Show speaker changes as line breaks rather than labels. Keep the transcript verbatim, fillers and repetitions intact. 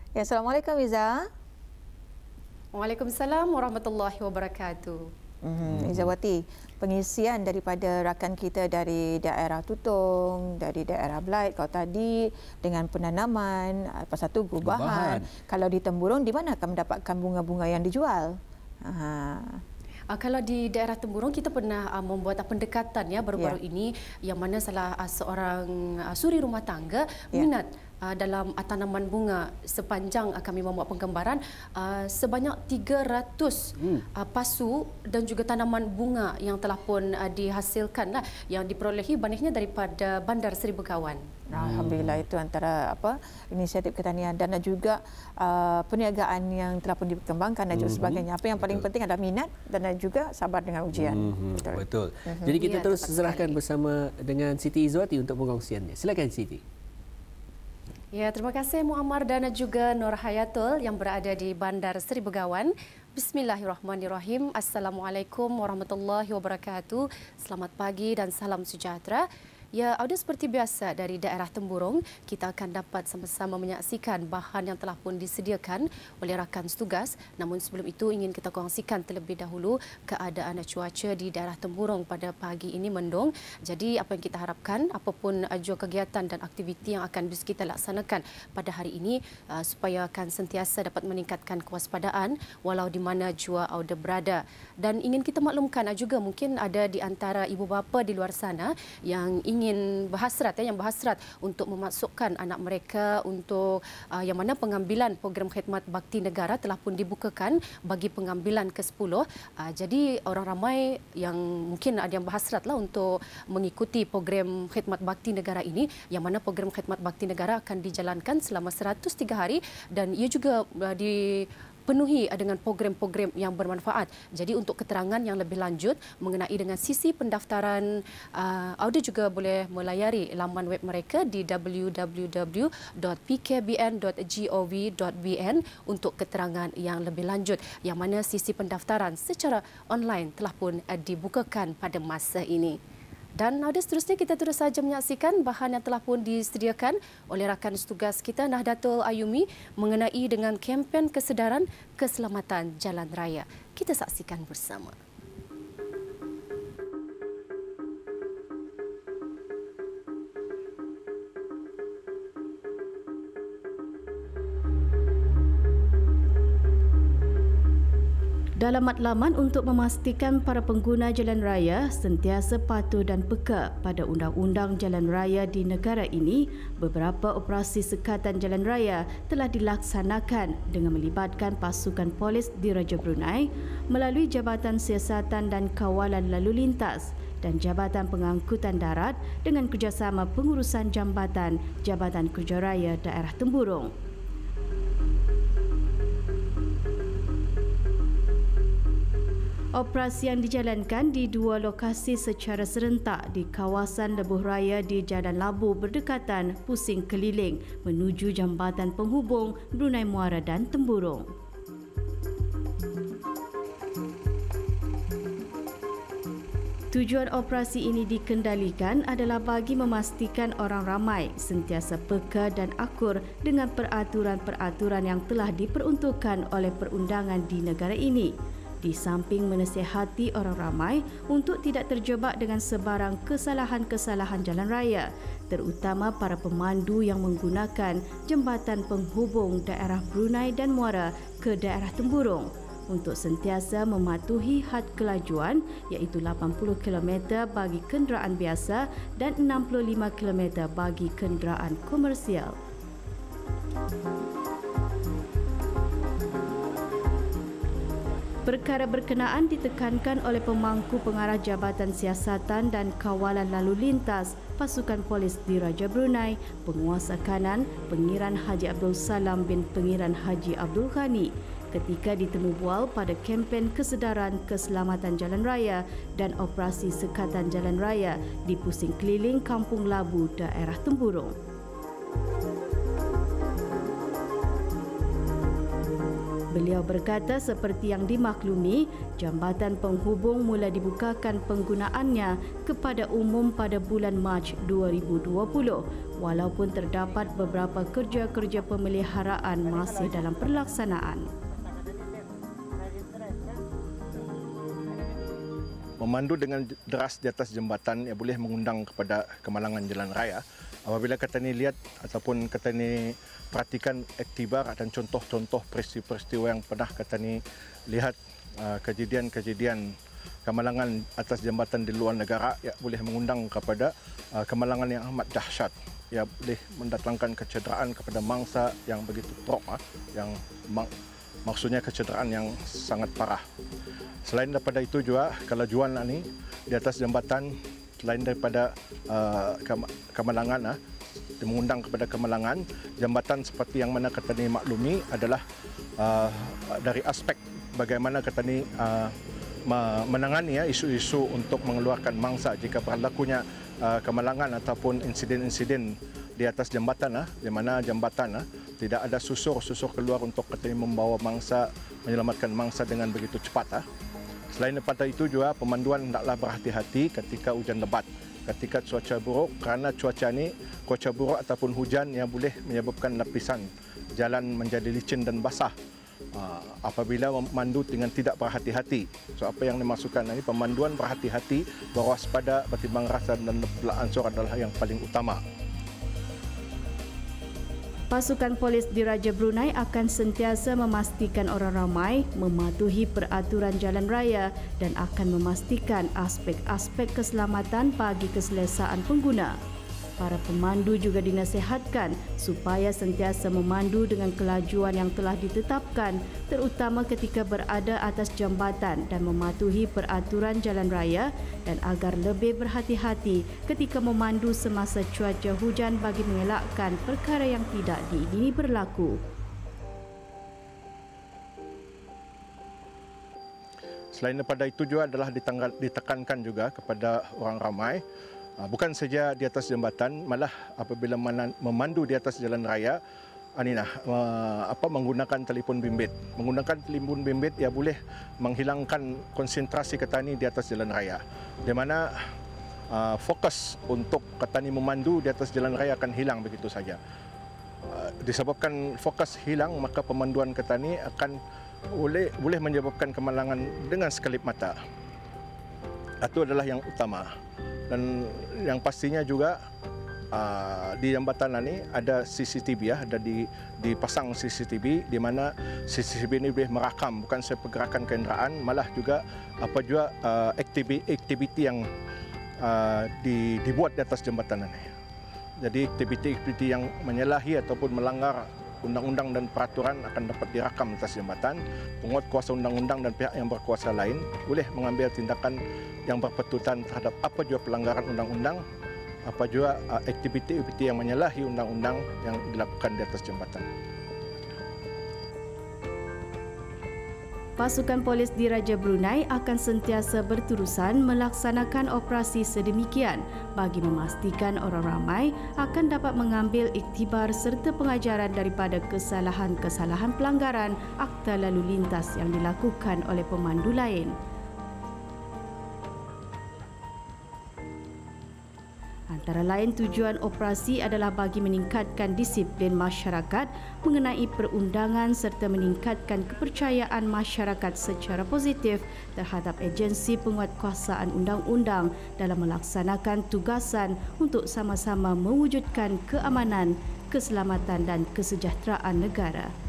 Ya, Assalamualaikum Iza.
Waalaikumsalam warahmatullahi wabarakatuh.
Hmm, Izawati, pengisian daripada rakan kita dari daerah Tutong, dari daerah Belait, kalau tadi dengan penanaman, apa satu gubahan. gubahan. Kalau di Temburong, di mana akan mendapatkan bunga-bunga yang dijual? Ha.
Uh, kalau di daerah Temburong kita pernah uh, membuat uh, pendekatan ya baru-baru
yeah.
ini yang mana salah uh, seorang uh, suri rumah tangga yeah. minat uh, dalam uh, tanaman bunga. Sepanjang uh, kami membuat penggambaran uh, sebanyak tiga ratus hmm. uh, pasu dan juga tanaman bunga yang telah pun uh, dihasilkan lah, yang diperolehi banihnya daripada Bandar Seri Begawan.
Alhamdulillah, itu antara apa inisiatif ketanian dan juga uh, perniagaan yang telah pun dikembangkan dan juga mm-hmm. sebagainya. Apa yang paling Betul. penting adalah minat dan juga sabar dengan ujian. Mm-hmm.
Betul. Betul. Mm-hmm. Jadi kita ya, terus serahkan sekali. bersama dengan Siti Izwati untuk pengongsiannya. Silakan Siti.
Ya, terima kasih Muammar dan juga Nur Hayatul yang berada di Bandar Seri Begawan. Bismillahirrahmanirrahim. Assalamualaikum warahmatullahi wabarakatuh. Selamat pagi dan salam sejahtera. Ya, audiens seperti biasa dari daerah Temburong, kita akan dapat sama-sama menyaksikan bahan yang telah pun disediakan oleh rakan setugas. Namun sebelum itu ingin kita kongsikan terlebih dahulu keadaan cuaca di daerah Temburong pada pagi ini mendung. Jadi apa yang kita harapkan, apapun jua kegiatan dan aktiviti yang akan kita laksanakan pada hari ini uh, supaya akan sentiasa dapat meningkatkan kewaspadaan walau di mana jua auda berada. Dan ingin kita maklumkan juga mungkin ada di antara ibu bapa di luar sana yang ingin ingin berhasrat ya, yang berhasrat untuk memasukkan anak mereka untuk uh, yang mana pengambilan program khidmat bakti negara telah pun dibukakan bagi pengambilan ke sepuluh. Uh, jadi orang ramai yang mungkin ada yang berhasratlah untuk mengikuti program khidmat bakti negara ini, yang mana program khidmat bakti negara akan dijalankan selama seratus tiga hari dan ia juga uh, di penuhi dengan program-program yang bermanfaat. Jadi untuk keterangan yang lebih lanjut mengenai dengan sisi pendaftaran, uh, audio juga boleh melayari laman web mereka di w w w dot p k b n dot gov dot b n untuk keterangan yang lebih lanjut, yang mana sisi pendaftaran secara online telah pun uh, dibukakan pada masa ini. Dan audiens seterusnya kita terus saja menyaksikan bahan yang telah pun disediakan oleh rakan setugas kita Nahdlatul Ayumi mengenai dengan kempen kesedaran keselamatan jalan raya. Kita saksikan bersama. Dalam matlaman untuk memastikan para pengguna jalan raya sentiasa patuh dan peka pada undang-undang jalan raya di negara ini, beberapa operasi sekatan jalan raya telah dilaksanakan dengan melibatkan pasukan polis Diraja Brunei melalui Jabatan Siasatan dan Kawalan Lalu Lintas dan Jabatan Pengangkutan Darat dengan kerjasama pengurusan jambatan Jabatan Kerjaraya Daerah Temburong. Operasi yang dijalankan di dua lokasi secara serentak di kawasan Lebuh Raya di Jalan Labu berdekatan Pusing Keliling menuju jambatan penghubung Brunei Muara dan Temburong. Tujuan operasi ini dikendalikan adalah bagi memastikan orang ramai sentiasa peka dan akur dengan peraturan-peraturan yang telah diperuntukkan oleh perundangan di negara ini, di samping menasihati orang ramai untuk tidak terjebak dengan sebarang kesalahan-kesalahan jalan raya, terutama para pemandu yang menggunakan jambatan penghubung daerah Brunei dan Muara ke daerah Temburong untuk sentiasa mematuhi had kelajuan iaitu lapan puluh kilometer bagi kenderaan biasa dan enam puluh lima kilometer bagi kenderaan komersial. Perkara berkenaan ditekankan oleh pemangku pengarah Jabatan Siasatan dan Kawalan Lalu Lintas Pasukan Polis Diraja Brunei, Penguasa Kanan Pengiran Haji Abdul Salam bin Pengiran Haji Abdul Ghani ketika ditemu bual pada kempen kesedaran keselamatan jalan raya dan operasi sekatan jalan raya di Pusing Keliling Kampung Labu, daerah Temburong.
Beliau berkata seperti yang dimaklumi, jambatan penghubung mula dibukakan penggunaannya kepada umum pada bulan Mac dua ribu dua puluh walaupun terdapat beberapa kerja-kerja pemeliharaan masih dalam pelaksanaan.
Memandu dengan deras di atas jambatan ia boleh mengundang kepada kemalangan jalan raya. Apabila kata ni lihat ataupun kata ni perhatikan iktibar dan contoh-contoh peristiwa-peristiwa yang pernah kata ni lihat uh, kejadian-kejadian kemalangan atas jambatan di luar negara, ia boleh mengundang kepada uh, kemalangan yang amat dahsyat. Ia boleh mendatangkan kecederaan kepada mangsa yang begitu teruk, uh, yang mak- maksudnya kecederaan yang sangat parah. Selain daripada itu juga, kelajuan ni di atas jambatan, selain daripada uh, kemalangan, uh, mengundang kepada kemalangan, jambatan seperti yang mana kata ni maklumi adalah uh, dari aspek bagaimana kata ni uh, menangani ya, isu-isu untuk mengeluarkan mangsa jika berlakunya uh, kemalangan ataupun insiden-insiden di atas jambatan, uh, di mana jambatan uh, tidak ada susur-susur keluar untuk kata ni membawa mangsa, menyelamatkan mangsa dengan begitu cepat. Uh. Selain daripada itu juga pemanduan hendaklah berhati-hati ketika hujan lebat, ketika cuaca buruk, kerana cuaca ni cuaca buruk ataupun hujan yang boleh menyebabkan lapisan jalan menjadi licin dan basah uh, apabila memandu dengan tidak berhati-hati. So apa yang dimaksudkan ini, pemanduan berhati-hati, berwaspada, bertimbang rasa dan beransur adalah yang paling utama.
Pasukan polis Diraja Brunei akan sentiasa memastikan orang ramai mematuhi peraturan jalan raya dan akan memastikan aspek-aspek keselamatan bagi keselesaan pengguna. Para pemandu juga dinasihatkan supaya sentiasa memandu dengan kelajuan yang telah ditetapkan, terutama ketika berada atas jambatan dan mematuhi peraturan jalan raya, dan agar lebih berhati-hati ketika memandu semasa cuaca hujan bagi mengelakkan perkara yang tidak diingini berlaku.
Selain daripada itu juga adalah ditekankan juga kepada orang ramai, bukan saja di atas jambatan, malah apabila memandu di atas jalan raya, Anina, apa menggunakan telefon bimbit. Menggunakan telefon bimbit ia boleh menghilangkan konsentrasi ketani di atas jalan raya. Di mana uh, fokus untuk ketani memandu di atas jalan raya akan hilang begitu saja. Uh, disebabkan fokus hilang, maka pemanduan ketani akan boleh boleh menyebabkan kemalangan dengan sekelip mata. Itu adalah yang utama. Dan yang pastinya juga uh, di jambatan ini ada C C T V ya, ada di dipasang C C T V di mana C C T V ini boleh merakam bukan sahaja pergerakan kenderaan, malah juga apa juga uh, aktiviti, aktiviti yang uh, di, dibuat di atas jambatan ini. Jadi aktiviti-aktiviti yang menyalahi ataupun melanggar undang-undang dan peraturan akan dapat direkam atas jambatan. Penguat kuasa undang-undang dan pihak yang berkuasa lain boleh mengambil tindakan yang berpatutan terhadap apa juga pelanggaran undang-undang, apa juga aktiviti-aktiviti yang menyalahi undang-undang yang dilakukan di atas jambatan.
Pasukan polis Diraja Brunei akan sentiasa berterusan melaksanakan operasi sedemikian bagi memastikan orang ramai akan dapat mengambil iktibar serta pengajaran daripada kesalahan-kesalahan pelanggaran akta lalu lintas yang dilakukan oleh pemandu lain. Antara lain tujuan operasi adalah bagi meningkatkan disiplin masyarakat mengenai perundangan serta meningkatkan kepercayaan masyarakat secara positif terhadap agensi penguatkuasaan undang-undang dalam melaksanakan tugasan untuk sama-sama mewujudkan keamanan, keselamatan dan kesejahteraan negara.